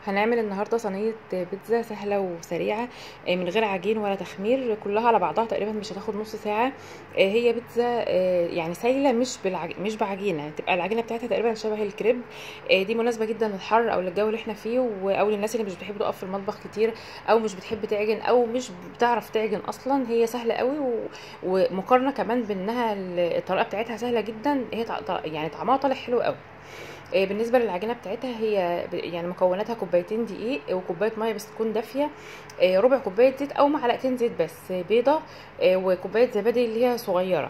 هنعمل النهارده صينيه بيتزا سهله وسريعه، من غير عجين ولا تخمير، كلها على بعضها تقريبا مش هتاخد نص ساعه. هي بيتزا يعني سايله، مش بعجينه، تبقى العجينه بتاعتها تقريبا شبه الكريب. دي مناسبه جدا للحر او للجو اللي احنا فيه، او للناس اللي مش بتحب تقف في المطبخ كتير، او مش بتحب تعجن، او مش بتعرف تعجن اصلا. هي سهله قوي ومقارنه كمان بانها الطريقه بتاعتها سهله جدا، هي يعني طعمها طالع حلو قوي. بالنسبه للعجينه بتاعتها، هي يعني مكوناتها كوبايتين دقيق وكوبايه ميه بس تكون دافيه، ربع كوبايه زيت او معلقتين زيت بس، بيضه، وكوبايه زبادي اللي هي صغيره،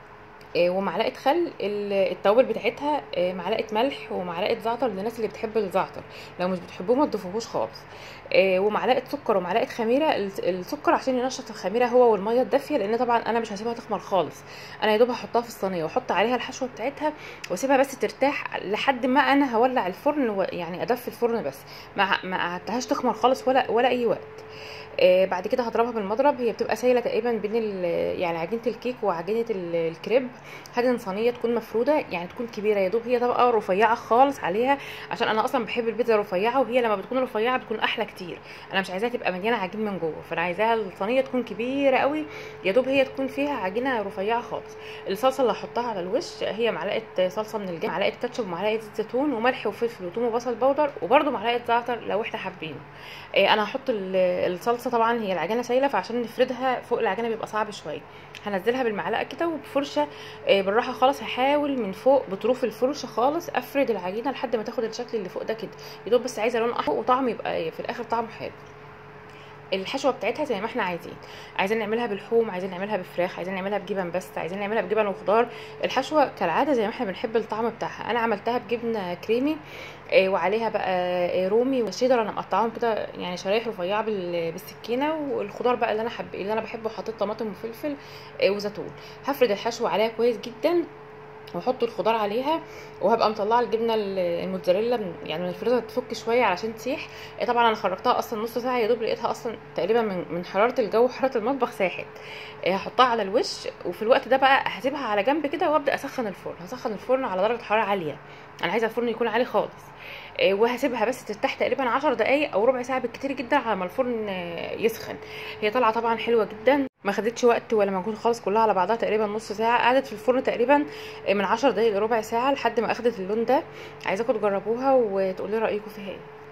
ومعلقه خل. التوابل بتاعتها معلقه ملح ومعلقه زعتر للناس اللي بتحب الزعتر، لو مش بتحبوه ما تضيفوهوش خالص. ومعلقه سكر ومعلقه خميره. السكر عشان ينشط الخميره هو والميه الدافيه، لان طبعا انا مش هسيبها تخمر خالص، انا يا دوب هحطها في الصينيه واحط عليها الحشوه بتاعتها واسيبها بس ترتاح لحد ما انا هولع الفرن، يعني ادفي الفرن بس، ما قعدتهاش تخمر خالص ولا اي وقت. بعد كده هضربها بالمضرب. هي بتبقى سايله تقريبا بين يعني عجينه الكيك وعجينه الكريب. هدهن صينيه تكون مفروده، يعني تكون كبيره، يا دوب هي طبقه رفيعه خالص عليها، عشان انا اصلا بحب البيتزا رفيعه، وهي لما بتكون رفيعه بتكون احلى كتير. انا مش عايزاها تبقى مليانه عجين من جوه، فانا عايزاها الصينيه تكون كبيره قوي، يا دوب هي تكون فيها عجينه رفيعه خالص. الصلصه اللي هحطها على الوش هي معلقه صلصه من الجنب، معلقه كاتشب ومعلقه زيت زيتون وملح وفلفل وثوم وبصل بودر، وبرده معلقه زعتر لو احنا حابين. انا هحط الصلصه. طبعا هي العجينه سايله، فعشان نفردها فوق العجينه بيبقى صعب شويه. هنزلها بالمعلقه كده وبفرشه بالراحه خالص. هحاول من فوق بطروف الفرشه خالص افرد العجينه لحد ما تاخد الشكل اللي فوق ده كده، يا دوب بس عايزه لون احمر وطعم يبقى في الاخر طعمه حلو. الحشوه بتاعتها زي ما احنا عايزين نعملها باللحوم، عايزين نعملها بفراخ، عايزين نعملها بجبن بس، عايزين نعملها بجبن وخضار. الحشوه كالعاده زي ما احنا بنحب الطعم بتاعها. انا عملتها بجبنه كريمي، وعليها بقى رومي وشيدر، انا مقطعاهم كده يعني شرايح رفيعه بالسكينه، والخضار بقى اللي انا بحبه، حطيت طماطم وفلفل وزيتون. هفرد الحشوه عليها كويس جدا واحط الخضار عليها، وهبقى مطلعه الجبنه الموتزاريلا يعني من الفريزر تفك شويه علشان تسيح. طبعا انا خرجتها اصلا نص ساعه، يا دوب لقيتها اصلا تقريبا من حراره الجو وحراره المطبخ ساحت. هحطها على الوش، وفي الوقت ده بقى هسيبها على جنب كده وابدا اسخن الفرن. هسخن الفرن على درجه حراره عاليه، انا عايزه الفرن يكون عالي خالص. وهسيبها بس ترتاح تقريبا 10 دقايق او ربع ساعه بالكتير جدا على ما الفرن يسخن. هي طالعه طبعا حلوه جدا، ما خدتش وقت ولا مجهود خالص، كلها على بعضها تقريبا نص ساعه. قعدت في الفرن تقريبا من 10 دقايق لربع ساعه لحد ما اخدت اللون ده. عايزاكم تجربوها وتقولوا لي رايكم فيها ايه.